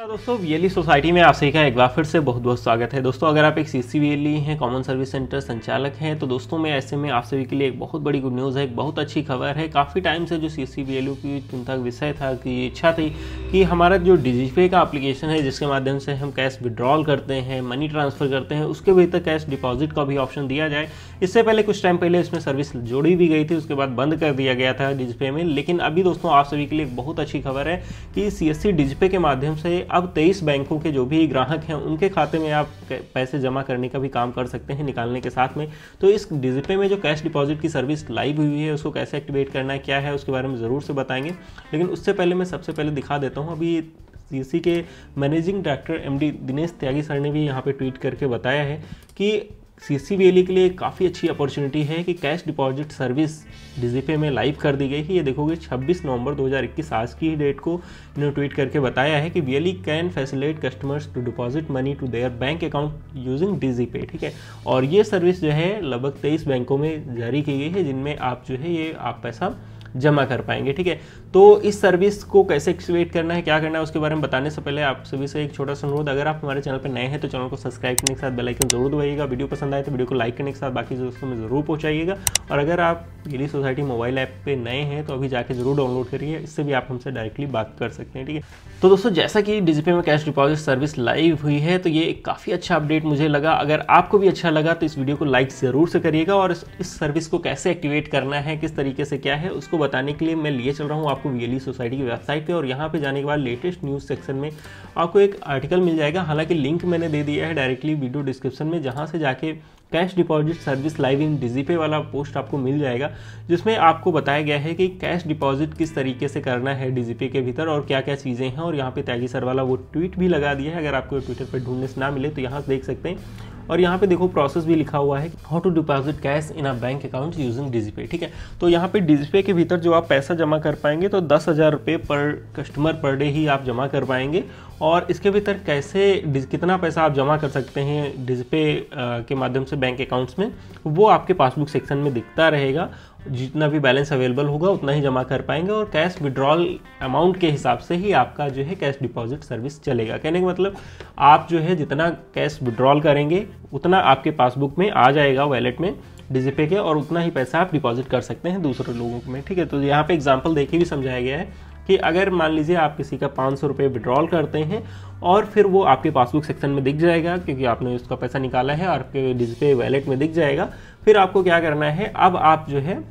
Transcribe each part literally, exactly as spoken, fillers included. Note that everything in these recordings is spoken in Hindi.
हाँ दोस्तों, वीएलई सोसाइटी में आप सभी का एक बार फिर से बहुत बहुत स्वागत है। दोस्तों अगर आप एक सीसी वीएलई हैं, कॉमन सर्विस सेंटर संचालक हैं, तो दोस्तों मैं ऐसे में आप सभी के लिए एक बहुत बड़ी गुड न्यूज़ है, एक बहुत अच्छी खबर है। काफ़ी टाइम से जो सीसी वीएलई की चिंता का विषय था कि इच्छा थी कि हमारा जो डिजिपे का एप्लीकेशन है जिसके माध्यम से हम कैश विड्रॉल करते हैं, मनी ट्रांसफ़र करते हैं, उसके भीतर कैश डिपॉजिट का भी ऑप्शन दिया जाए। इससे पहले कुछ टाइम पहले इसमें सर्विस जोड़ी भी गई थी, उसके बाद बंद कर दिया गया था डिजिपे में। लेकिन अभी दोस्तों आप सभी के लिए एक बहुत अच्छी खबर है कि सीएससी डिजिपे के माध्यम से अब तेईस बैंकों के जो भी ग्राहक हैं उनके खाते में आप पैसे जमा करने का भी काम कर सकते हैं निकालने के साथ में। तो इस डिजिपे में जो कैश डिपॉजिट की सर्विस लाइव हुई है उसको कैसे एक्टिवेट करना है, क्या है, उसके बारे में ज़रूर से बताएंगे। लेकिन उससे पहले मैं सबसे पहले दिखा देता हूँ, अभी सीएससी के managing director MD Dinesh Tyagi sir ने भी यहाँ पे ट्वीट करके बताया है कि सीएससी वीएलई के लिए काफ़ी अच्छी अपॉर्चुनिटी है कि कैश डिपॉजिट सर्विस डिजिपे में लाइव कर दी गई है। ये देखोगे छब्बीस नवंबर दो हज़ार इक्कीस आज की डेट को इन्होंने ट्वीट करके बताया है कि VLE can facilitate customers to deposit money to their bank account using Digipay. ठीक है, और ये सर्विस जो है लगभग तेईस बैंकों में जारी की गई है जिनमें आप जो है ये आप पैसा जमा कर पाएंगे। ठीक है, तो इस सर्विस को कैसे एक्टिवेट करना है, क्या करना है, उसके बारे में बताने से पहले आप सभी से एक छोटा सा अनुरोध, अगर आप हमारे चैनल पर नए हैं तो चैनल को सब्सक्राइब करने के साथ बेल आइकन जरूर दबाइएगा। वीडियो पसंद आए तो वीडियो को लाइक करने के साथ बाकी दोस्तों में जरूर पहुंचाइएगा। और अगर आप वीएलई सोसाइटी मोबाइल ऐप पे नए हैं तो अभी जाके जरूर डाउनलोड करिए, इससे भी आप हमसे डायरेक्टली बात कर सकते हैं। ठीक है, तो दोस्तों जैसा कि डिजिपे में कैश डिपॉजिट सर्विस लाइव हुई है तो ये काफ़ी अच्छा अपडेट मुझे लगा। अगर आपको भी अच्छा लगा तो इस वीडियो को लाइक ज़रूर से करिएगा। और इस, इस सर्विस को कैसे एक्टिवेट करना है, किस तरीके से क्या है, उसको बताने के लिए मैं लिए चल रहा हूँ आपको वीएलई सोसाइटी की वेबसाइट पे। और यहाँ पे जाने के बाद लेटेस्ट न्यूज़ सेक्शन में आपको एक आर्टिकल मिल जाएगा, हालांकि लिंक मैंने दे दिया है डायरेक्टली वीडियो डिस्क्रिप्शन में, जहाँ से जाके cash deposit service live in Digipay वाला पोस्ट आपको मिल जाएगा, जिसमें आपको बताया गया है कि कैश डिपॉजिट किस तरीके से करना है डिजिपे के भीतर और क्या क्या चीज़ें हैं। और यहाँ पे त्यागी सर वाला वो ट्वीट भी लगा दिया है, अगर आपको ट्विटर पर ढूंढने से ना मिले तो यहाँ से देख सकते हैं। और यहाँ पे देखो प्रोसेस भी लिखा हुआ है, how to deposit cash in a bank account using Digipay. ठीक है, तो यहाँ पे डिजिपे के भीतर जो आप पैसा जमा कर पाएंगे तो दस हज़ार रुपये पर कस्टमर पर डे ही आप जमा कर पाएंगे। और इसके भीतर कैसे कितना पैसा आप जमा कर सकते हैं डिजिपे के माध्यम से बैंक अकाउंट्स में, वो आपके पासबुक सेक्शन में दिखता रहेगा। जितना भी बैलेंस अवेलेबल होगा उतना ही जमा कर पाएंगे और कैश विड्रॉल अमाउंट के हिसाब से ही आपका जो है कैश डिपॉजिट सर्विस चलेगा। कहने का मतलब आप जो है जितना कैश विड्रॉल करेंगे उतना आपके पासबुक में आ जाएगा वैलेट में डिजिपे के, और उतना ही पैसा आप डिपॉजिट कर सकते हैं दूसरे लोगों में। ठीक है, तो यहाँ पे एग्जांपल देके भी समझाया गया है कि अगर मान लीजिए आप किसी का पाँच सौ रुपये विड्रॉल करते हैं और फिर वो आपके पासबुक सेक्शन में दिख जाएगा क्योंकि आपने उसका पैसा निकाला है, आपके डिजिपे वैलेट में दिख जाएगा। फिर आपको क्या करना है, अब आप जो है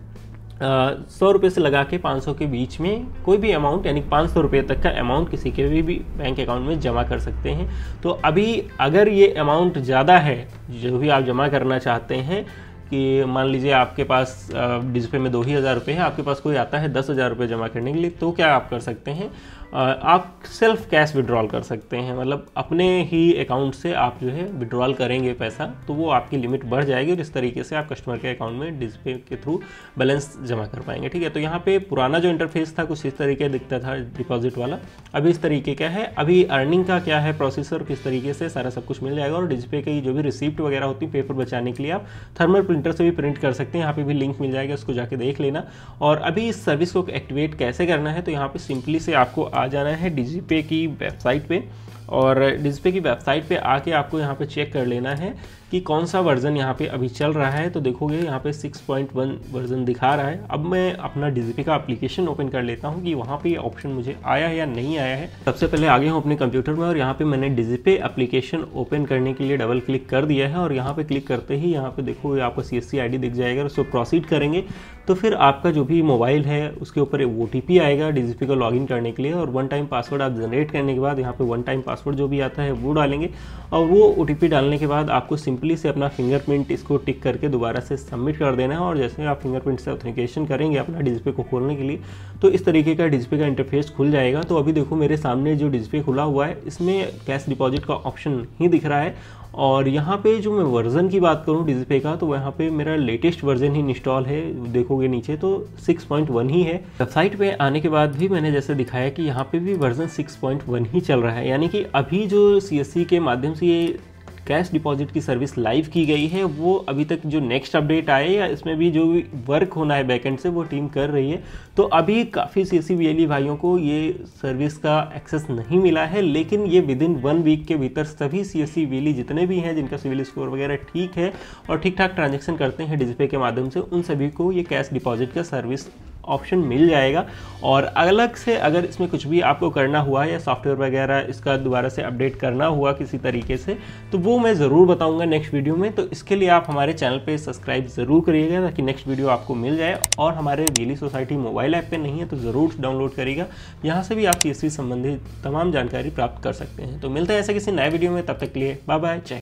सौ रुपये से लगा के पाँच सौ के बीच में कोई भी अमाउंट यानी पाँच सौ रुपये तक का अमाउंट किसी के भी, भी बैंक अकाउंट में जमा कर सकते हैं। तो अभी अगर ये अमाउंट ज़्यादा है जो भी आप जमा करना चाहते हैं, कि मान लीजिए आपके पास डिजिपे में दो ही हज़ार रुपये है, आपके पास कोई आता है दस हज़ार रुपये जमा करने के लिए, तो क्या आप कर सकते हैं, आप सेल्फ कैश विड्रॉल कर सकते हैं। मतलब अपने ही अकाउंट से आप जो है विड्रॉल करेंगे पैसा तो वो आपकी लिमिट बढ़ जाएगी और इस तरीके से आप कस्टमर के अकाउंट में डिजिपे के थ्रू बैलेंस जमा कर पाएंगे। ठीक है, तो यहाँ पे पुराना जो इंटरफेस था कुछ इस तरीके दिखता था डिपॉजिट वाला, अभी इस तरीके का है। अभी अर्निंग का क्या है प्रोसेसर, किस तरीके से सारा सब कुछ मिल जाएगा। और डिजिपे की जो भी रिसिप्ट वगैरह होती है पेपर बचाने के लिए आप थर्मल प्रिंटर से भी प्रिंट कर सकते हैं, यहाँ पे भी लिंक मिल जाएगा, उसको जाके देख लेना। और अभी इस सर्विस को एक्टिवेट कैसे करना है, तो यहाँ पे सिंपली से आपको आ जाना है डिजिपे की वेबसाइट पे, और डिजिपे की वेबसाइट पे आके आपको यहाँ पे चेक कर लेना है कि कौन सा वर्जन यहाँ पे अभी चल रहा है। तो देखोगे यहाँ पे सिक्स पॉइंट वन वर्जन दिखा रहा है। अब मैं अपना डिजिपे का एप्लीकेशन ओपन कर लेता हूँ कि वहाँ पे ये ऑप्शन मुझे आया है या नहीं आया है। सबसे पहले आगे हूँ अपने कंप्यूटर में और यहाँ पे मैंने डिजिपे एप्लीकेशन ओपन करने के लिए डबल क्लिक कर दिया है। और यहाँ पे क्लिक करते ही यहाँ पे देखो आपका C S C I D दिख जाएगा, उसको प्रोसीड करेंगे तो फिर आपका जो भी मोबाइल है उसके ऊपर ओ टी पी आएगा डिजिपे को लॉगिन करने के लिए, और वन टाइम पासवर्ड आप जनरेट करने के बाद यहाँ पे वन टाइम पासवर्ड जो भी आता है वो डालेंगे। और वो ओ टी पी डालने के बाद आपको सिंपली से अपना फिंगरप्रिंट इसको टिक करके दोबारा से सबमिट कर देना है। और जैसे आप फिंगरप्रिंट से ऑथेंटिकेशन करेंगे अपना डिजिपे को खोलने के लिए तो इस तरीके का डिजिपे का इंटरफेस खुल जाएगा। तो अभी देखो मेरे सामने जो डिजिपे खुला हुआ है इसमें कैश डिपॉजिट का ऑप्शन ही दिख रहा है। और यहाँ पे जो मैं वर्जन की बात करूँ डिजिपे का तो यहाँ पे मेरा लेटेस्ट वर्जन ही इंस्टॉल है, देखोगे नीचे तो सिक्स पॉइंट वन ही है। वेबसाइट पे आने के बाद भी मैंने जैसे दिखाया कि यहाँ पे भी वर्जन सिक्स पॉइंट वन ही चल रहा है, यानी कि अभी जो सीएससी के माध्यम से ये कैश डिपॉजिट की सर्विस लाइव की गई है। वो अभी तक जो नेक्स्ट अपडेट आए या इसमें भी जो वर्क होना है बैकएंड से वो टीम कर रही है। तो अभी काफ़ी सीएससीवीएलई भाइयों को ये सर्विस का एक्सेस नहीं मिला है, लेकिन ये विद इन वन वीक के भीतर सभी सीएससीवीएलई जितने भी हैं जिनका सिविल स्कोर वगैरह ठीक है और ठीक ठाक ट्रांजेक्शन करते हैं डिजिपे के माध्यम से, उन सभी को ये कैश डिपॉजिट का सर्विस ऑप्शन मिल जाएगा। और अलग से अगर इसमें कुछ भी आपको करना हुआ या सॉफ्टवेयर वगैरह इसका दोबारा से अपडेट करना हुआ किसी तरीके से, तो वो मैं ज़रूर बताऊंगा नेक्स्ट वीडियो में। तो इसके लिए आप हमारे चैनल पे सब्सक्राइब ज़रूर करिएगा ताकि नेक्स्ट वीडियो आपको मिल जाए। और हमारे रियली सोसाइटी मोबाइल ऐप पे नहीं है तो ज़रूर डाउनलोड करिएगा, यहाँ से भी आप सीएससी संबंधित तमाम जानकारी प्राप्त कर सकते हैं। तो मिलते हैं ऐसे किसी नए वीडियो में, तब तक के लिए बाय बाय, जय।